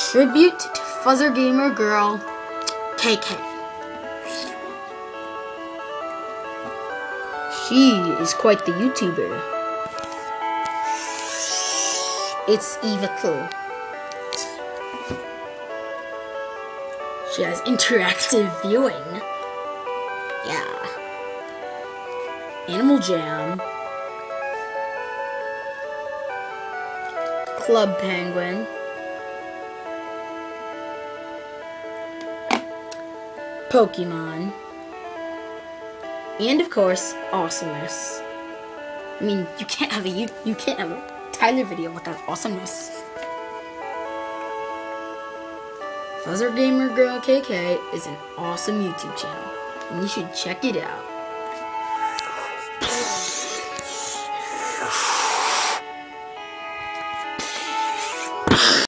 tribute to Fuzzer Gamer Girl KK. She is quite the YouTuber. It's Eva Cool. She has interactive viewing. Yeah. Animal Jam. Club Penguin. Pokemon. And of course, awesomeness. I mean, you can't have a Tyler video without awesomeness. Fuzzer Gamer Girl KK is an awesome YouTube channel, and you should check it out.